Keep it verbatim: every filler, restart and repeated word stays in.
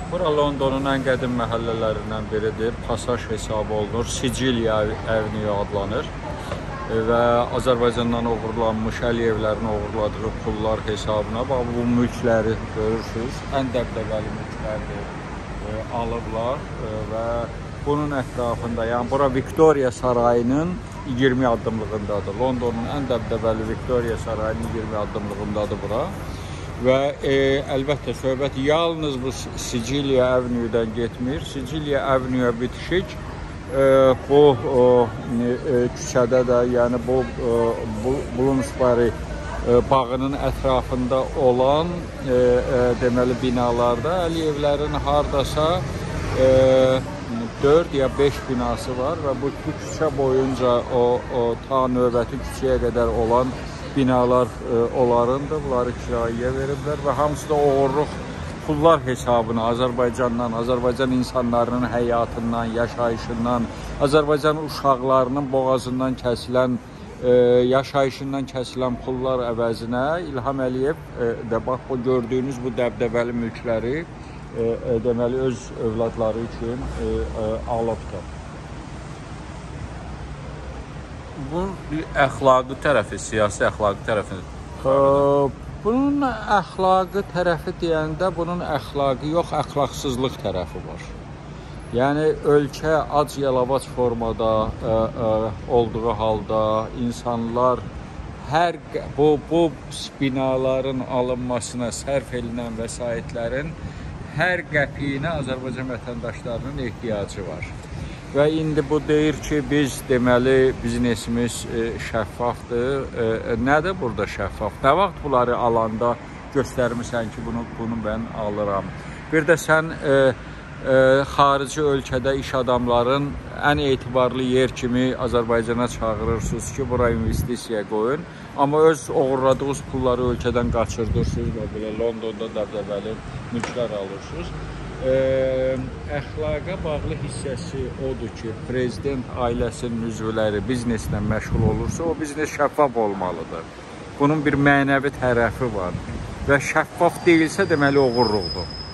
Bura Londonun ən qədim məhəllələrindən biridir. Pasaj hesabı olunur. Siciliya Avenue adlanır. Və Azərbaycandan oğurlanmış Əliyevlərin oğurladığı pullar hesabına bax, bu mülkləri görürsünüz. Ən dəbdəbəli mülklərdir e, alıblar e, və bunun ətrafında, yəni bura Victoria Sarayının iyirmi addımlığındadır. Londonun ən dəbdəbəli Victoria Sarayının iyirmi addımlığındadır bura. Və e, əlbəttə söhbət yalnız bu Siciliya Avenue-dən getmir. Siciliya Avenue-ya bitişik e, bu e, küçədə də, yəni bu e, Bloomsbury e, bağının ətrafında olan e, e, deməli binalarda Əliyevlərin hardasa e, dörd ya beş binası var və bu küçə boyunca o, o ta növbəti küçəyə qədər olan binalar e, onlarındır, bunları kirayəyə veriblər və hamısı da oğurluq pullar hesabına Azərbaycandan, Azərbaycan insanlarının həyatından, yaşayışından, Azərbaycan uşaqlarının boğazından kəsilən, e, yaşayışından kəsilən pullar əvəzinə İlham Əliyev e, də bax, bu gördüyünüz bu dəbdəbəli mülkləri e, e, deməli öz övladları üçün e, e, alıbdır. Bunun bir əxlaqi tərəfi, siyasi əxlaqi tərəfi. Bunun əxlaqi tərəfi deyəndə bunun əxlaqi yox, əxlaqsızlıq tərəfi var. Yəni ölkə ac-yalavac formada ə, ə, olduğu halda insanlar hər bu bu binaların alınmasına sərf edilən vəsaitlərin hər qəpiyinə Azərbaycan vətəndaşlarının ehtiyacı var. Və indi bu deyir ki, biz deməli biznesimiz e, şəffafdır. E, nədir burada şəffaf? Nə vaxt bunları alanda göstərmirsən ki, bunu bunu mən alıram. Bir də sən e, e, xarici ölkədə iş adamların ən etibarlı yer kimi Azərbaycana çağırırsınız ki, bura investisiya qoyun. Amma öz oğurladığınız pulları ölkədən qaçırdırsınız və belə Londonda dəbdəbəli mülklər alırsınız. Ə, əxlaqa bağlı hissəsi odur ki, prezident ailəsinin üzvləri bizneslə məşğul olursa, o biznes şəffaf olmalıdır. Bunun bir mənəvi tərəfi var və şəffaf deyilsə deməli oğurluqdur.